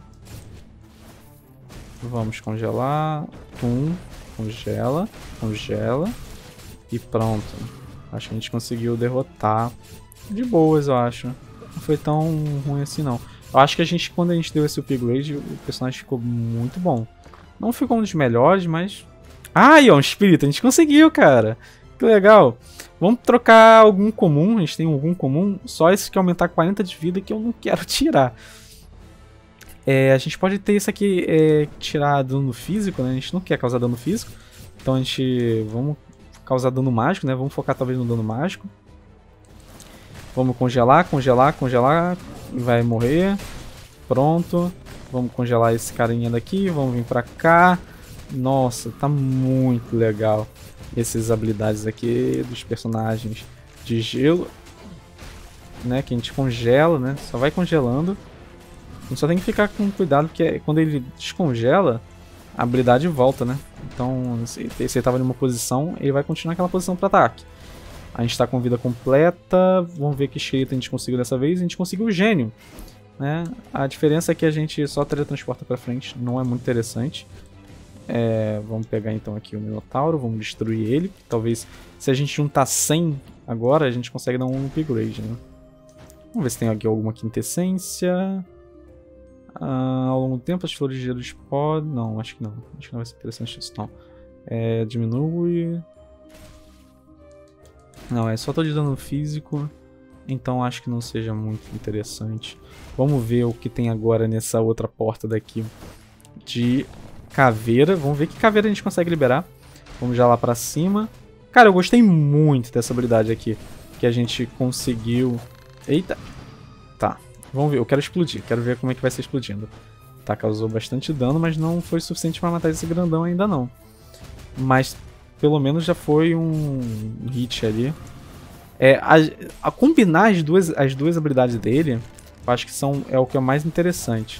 Vamos congelar. Tum. Congela. Congela. E pronto. Acho que a gente conseguiu derrotar. De boas, eu acho. Não foi tão ruim assim, não. Eu acho que a gente, quando a gente deu esse upgrade, o personagem ficou muito bom. Não ficou um dos melhores, mas... Ai, ó, um espírito. A gente conseguiu, cara. Que legal. Vamos trocar algum comum. A gente tem algum comum. Só esse que aumentar quarenta de vida que eu não quero tirar. É, a gente pode ter esse aqui, é, tirar dano físico, né? A gente não quer causar dano físico. Então a gente... Vamos causar dano mágico, né? Vamos focar talvez no dano mágico. Vamos congelar, congelar, congelar. Vai morrer. Pronto. Vamos congelar esse carinha daqui. Vamos vir pra cá. Nossa, tá muito legal. Essas habilidades aqui dos personagens de gelo, né? Que a gente congela, né? Só vai congelando. A gente só tem que ficar com cuidado, porque quando ele descongela, a habilidade volta, né? Então, se ele estava em uma posição, ele vai continuar aquela posição para ataque. A gente está com vida completa. Vamos ver que escrita a gente conseguiu dessa vez. A gente conseguiu o gênio, né? A diferença é que a gente só teletransporta para frente. Não é muito interessante. É, vamos pegar então aqui o Minotauro. Vamos destruir ele. Talvez, se a gente juntar cem agora, a gente consegue dar um upgrade, né? Vamos ver se tem aqui alguma quintessência. Ah, ao longo do tempo, as flores de gelo podem... Não, acho que não. Acho que não vai ser interessante isso, não. É, diminui... Não, é só tô de dano físico, então acho que não seja muito interessante. Vamos ver o que tem agora nessa outra porta daqui de caveira. Vamos ver que caveira a gente consegue liberar. Vamos já lá pra cima. Cara, eu gostei muito dessa habilidade aqui, que a gente conseguiu... Eita! Tá, vamos ver. Eu quero explodir, quero ver como é que vai ser explodindo. Tá, causou bastante dano, mas não foi suficiente pra matar esse grandão ainda não. Mas... pelo menos já foi um hit ali. É, a, a combinar as duas, as duas habilidades dele, eu acho que são, é o que é mais interessante.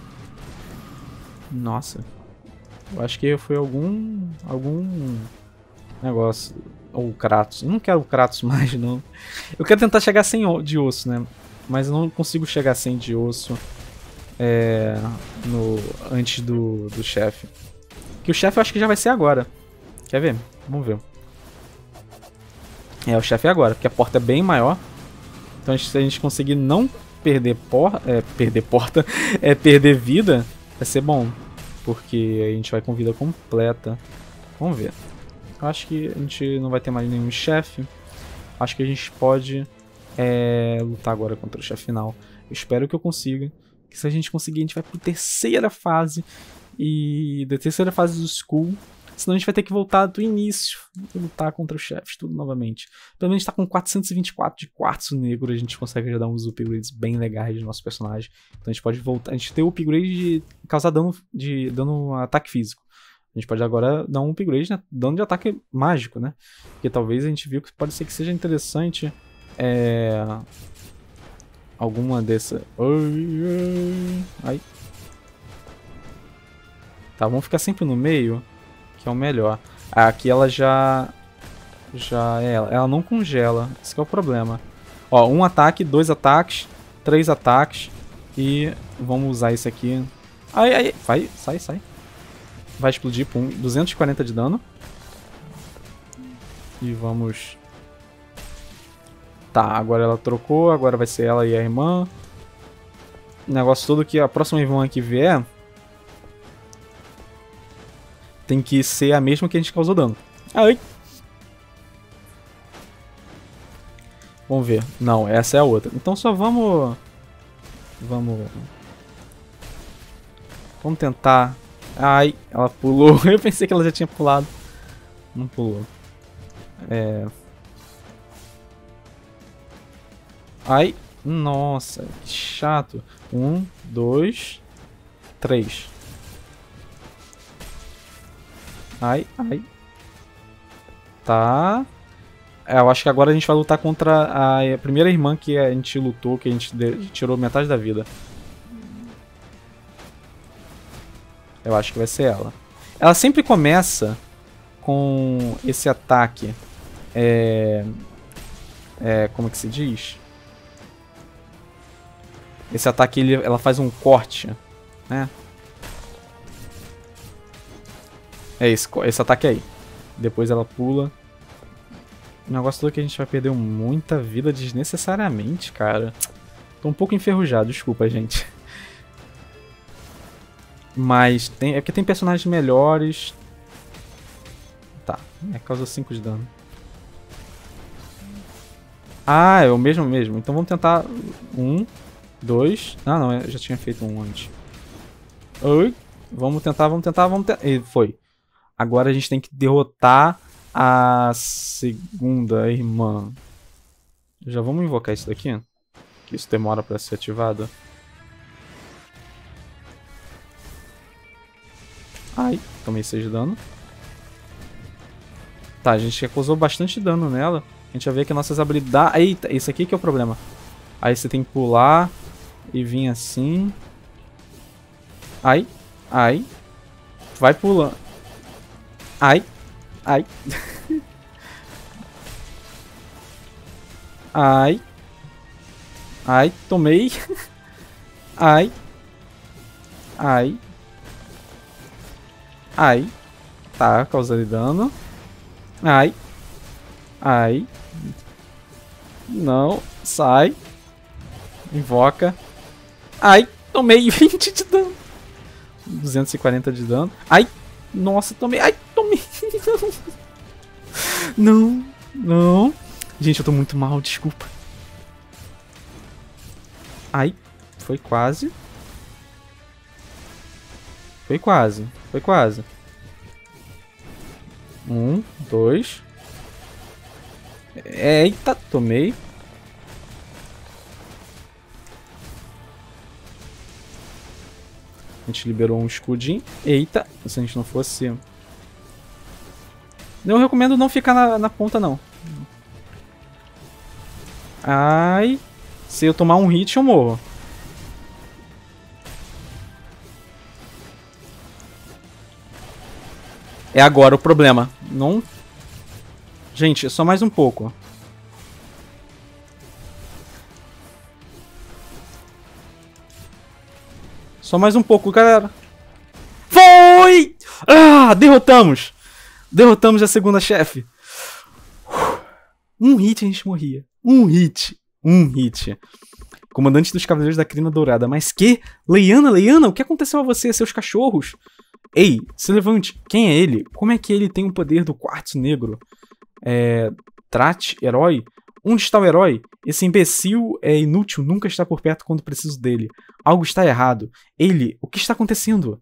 Nossa. Eu acho que foi algum algum negócio. Ou o Kratos. Eu não quero o Kratos mais, não. Eu quero tentar chegar sem de osso, né? Mas eu não consigo chegar sem de osso é, no, antes do, do chefe. Que o chefe eu acho que já vai ser agora. Quer ver? Vamos ver. É, o chefe é agora, porque a porta é bem maior. Então se a gente conseguir não perder porta, é, perder porta, é perder vida, vai ser bom. Porque a gente vai com vida completa. Vamos ver. Eu acho que a gente não vai ter mais nenhum chefe. Acho que a gente pode é, lutar agora contra o chefe final. Eu espero que eu consiga. Que se a gente conseguir, a gente vai pra terceira fase. E da terceira fase do Skull. Senão a gente vai ter que voltar do início e lutar contra os chefes, tudo novamente. Pelo menos a gente tá com quatrocentos e vinte e quatro de quartzo negro, a gente consegue já dar uns upgrades bem legais do nosso personagem. Então a gente pode voltar, a gente tem o upgrade de causar dano, de dano ataque físico. A gente pode agora dar um upgrade, né, dano de ataque mágico, né? Porque talvez a gente viu que pode ser que seja interessante é... alguma dessa... Ai. Tá, vamos ficar sempre no meio. Que é o melhor. Aqui ela já... Já é ela. Ela não congela. Esse que é o problema. Ó, um ataque, dois ataques, três ataques. E vamos usar esse aqui. Ai, ai, vai, sai, sai. Vai explodir por duzentos e quarenta de dano. E vamos... Tá, agora ela trocou. Agora vai ser ela e a irmã. O negócio todo que a próxima irmã que vier... Tem que ser a mesma que a gente causou dano. Ai! Vamos ver. Não, essa é a outra. Então só vamos... Vamos... Vamos tentar... Ai, ela pulou. Eu pensei que ela já tinha pulado. Não pulou. É... Ai! Nossa, que chato. Um, dois, três. Ai, ai. Tá. É, eu acho que agora a gente vai lutar contra a primeira irmã que a gente lutou, que a gente tirou metade da vida. Eu acho que vai ser ela. Ela sempre começa com esse ataque. É... É... Como é que se diz? Esse ataque, ele, ela faz um corte, né? É esse, esse ataque aí. Depois ela pula. O negócio todo é que a gente vai perder muita vida desnecessariamente, cara. Tô um pouco enferrujado, desculpa, gente. Mas tem, é porque tem personagens melhores. Tá, é, causa cinco de dano. Ah, é o mesmo mesmo. Então vamos tentar um, dois... Ah, não, eu já tinha feito um antes. Oi, vamos tentar, vamos tentar, vamos tentar... E foi. Agora a gente tem que derrotar a segunda irmã. Já vamos invocar isso daqui? Que isso demora pra ser ativado. Ai, tomei seis de dano. Tá, a gente já causou bastante dano nela. A gente vai ver que nossas habilidades... Eita, esse aqui que é o problema. Aí você tem que pular e vir assim. Ai, ai. Vai pulando. Ai, ai. Ai. Ai, tomei. Ai. Ai. Ai. Tá, causando dano. Ai. Ai. Não, sai. Invoca. Ai, tomei vinte de dano. duzentos e quarenta de dano. Ai. Nossa, tomei. Ai, tomei. Não. Não. Gente, eu tô muito mal, desculpa. Ai. Foi quase. Foi quase. Foi quase. Um, dois. Eita, tomei. A gente liberou um escudinho. Eita, se a gente não fosse... Eu recomendo não ficar na, na ponta, não. Ai. Se eu tomar um hit, eu morro. É agora o problema. Não... Gente, só mais um pouco. Só mais um pouco, galera. Foi! Ah, derrotamos! Derrotamos a segunda chefe. Um hit a gente morria. Um hit. Um hit. Comandante dos Cavaleiros da Crina Dourada. Mas que? Leiana, Leiana, o que aconteceu a você, seus cachorros? Ei, se levante. Quem é ele? Como é que ele tem o poder do quartzo negro? É... Trate, herói? Onde está o herói? Esse imbecil é inútil, nunca está por perto quando preciso dele. Algo está errado. Ele, o que está acontecendo?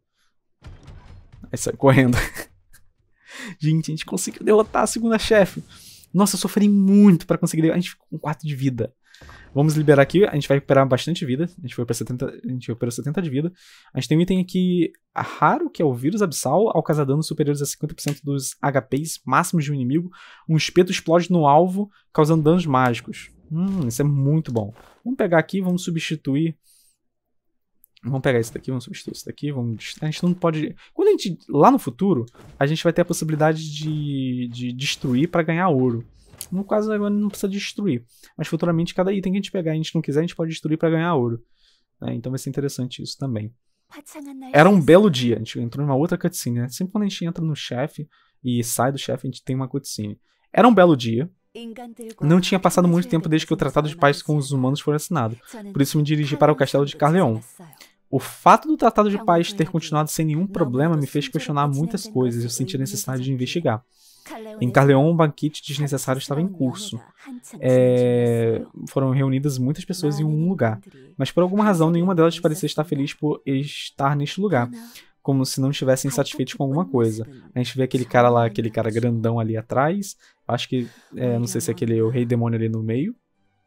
Aí saiu correndo. Gente, a gente conseguiu derrotar a segunda chefe. Nossa, eu sofri muito pra conseguir. A gente ficou com quatro de vida. Vamos liberar aqui. A gente vai recuperar bastante vida. A gente foi para setenta. A gente recuperou setenta de vida. A gente tem um item aqui raro, que é o vírus abissal. Ao causar danos superiores a cinquenta por cento dos H Ps máximos de um inimigo. Um espeto explode no alvo, causando danos mágicos. Hum, isso é muito bom. Vamos pegar aqui, vamos substituir. Vamos pegar esse daqui, vamos substituir esse daqui. Vamos... A gente não pode... Quando a gente... Lá no futuro, a gente vai ter a possibilidade de, de destruir para ganhar ouro. No caso, agora não precisa destruir. Mas futuramente, cada item que a gente pegar e a gente não quiser, a gente pode destruir para ganhar ouro. É, então vai ser interessante isso também. Era um belo dia. A gente entrou numa outra cutscene, né? Sempre quando a gente entra no chefe e sai do chefe, a gente tem uma cutscene. Era um belo dia. Não tinha passado muito tempo desde que o Tratado de Paz com os humanos foi assinado. Por isso me dirigi para o castelo de Caerleon. O fato do Tratado de Paz ter continuado sem nenhum problema me fez questionar muitas coisas e eu senti a necessidade de investigar. Em Caerleon, um banquete desnecessário estava em curso. É... Foram reunidas muitas pessoas em um lugar, mas por alguma razão nenhuma delas parecia estar feliz por estar neste lugar, como se não estivessem satisfeitos com alguma coisa. A gente vê aquele cara lá, aquele cara grandão ali atrás, acho que, é, não sei se é aquele o rei demônio ali no meio.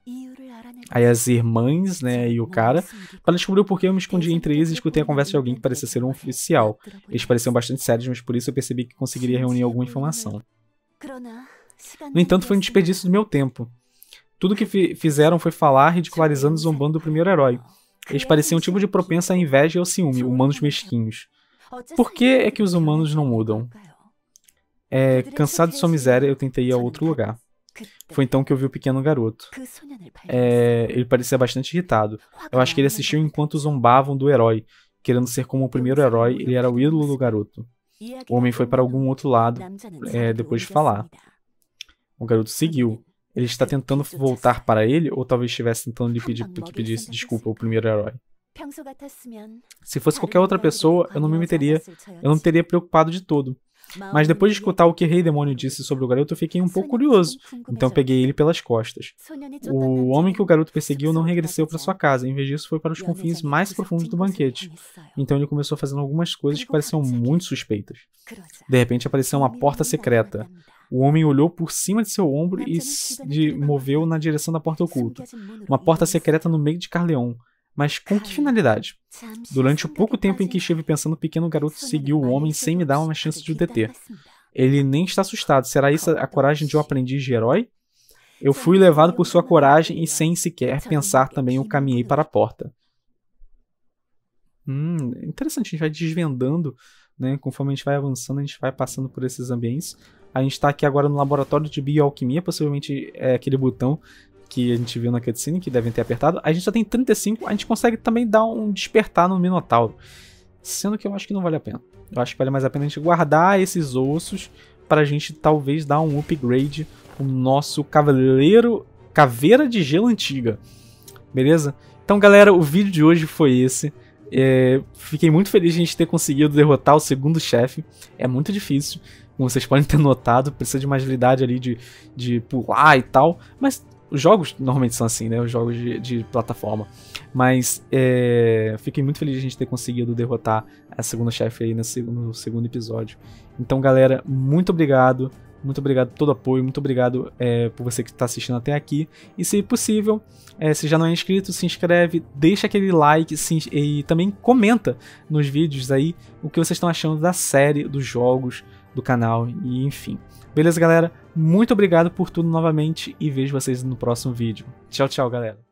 Aí as irmãs, né, e o cara. Para descobrir o porquê, eu me escondi entre eles e escutei a conversa de alguém que parecia ser um oficial. Eles pareciam bastante sérios, mas por isso eu percebi que conseguiria reunir alguma informação. No entanto, foi um desperdício do meu tempo. Tudo que fizeram foi falar, ridicularizando e zombando do primeiro herói. Eles pareciam um tipo de propensa à inveja e ao ciúme, humanos mesquinhos. Por que é que os humanos não mudam? É, cansado de sua miséria, eu tentei ir a outro lugar. Foi então que eu vi o pequeno garoto. É, ele parecia bastante irritado. Eu acho que ele assistiu enquanto zombavam do herói. Querendo ser como o primeiro herói, ele era o ídolo do garoto. O homem foi para algum outro lado, é, depois de falar. O garoto seguiu. Ele está tentando voltar para ele, ou talvez estivesse tentando lhe pedir que pedisse desculpa ao primeiro herói. Se fosse qualquer outra pessoa, eu não me meteria, eu não me teria preocupado de todo. Mas depois de escutar o que o Rei Demônio disse sobre o garoto, eu fiquei um pouco curioso, então eu peguei ele pelas costas. O homem que o garoto perseguiu não regressou para sua casa, em vez disso foi para os confins mais profundos do banquete. Então ele começou fazendo algumas coisas que pareciam muito suspeitas. De repente apareceu uma porta secreta. O homem olhou por cima de seu ombro e se moveu na direção da porta oculta. Uma porta secreta no meio de Caerleon. Mas com que finalidade? Durante o pouco tempo em que estive pensando, o pequeno garoto seguiu o homem sem me dar uma chance de o deter. Ele nem está assustado. Será isso a coragem de um aprendiz de herói? Eu fui levado por sua coragem e sem sequer pensar também eu caminhei para a porta. Hum, interessante, a gente vai desvendando, né? Conforme a gente vai avançando, a gente vai passando por esses ambientes. A gente está aqui agora no laboratório de bioalquimia, possivelmente é aquele botão que a gente viu na cutscene, que devem ter apertado. A gente só tem trinta e cinco, a gente consegue também dar um despertar no Minotauro. Sendo que eu acho que não vale a pena. Eu acho que vale mais a pena a gente guardar esses ossos para a gente talvez dar um upgrade no nosso cavaleiro, caveira de gelo antiga. Beleza? Então galera, o vídeo de hoje foi esse. É, fiquei muito feliz de a gente ter conseguido derrotar o segundo chefe. É muito difícil, como vocês podem ter notado. Precisa de uma agilidade ali de, de pular e tal. Mas os jogos normalmente são assim, né? Os jogos de, de plataforma. Mas é, fiquei muito feliz de a gente ter conseguido derrotar a segunda chefe aí no segundo, no segundo episódio. Então, galera, muito obrigado. Muito obrigado por todo o apoio. Muito obrigado é, por você que está assistindo até aqui. E se possível, é, se já não é inscrito, se inscreve, deixa aquele like se, e também comenta nos vídeos aí o que vocês estão achando da série, dos jogos, do canal e enfim. Beleza, galera? Muito obrigado por tudo novamente e vejo vocês no próximo vídeo. Tchau, tchau, galera.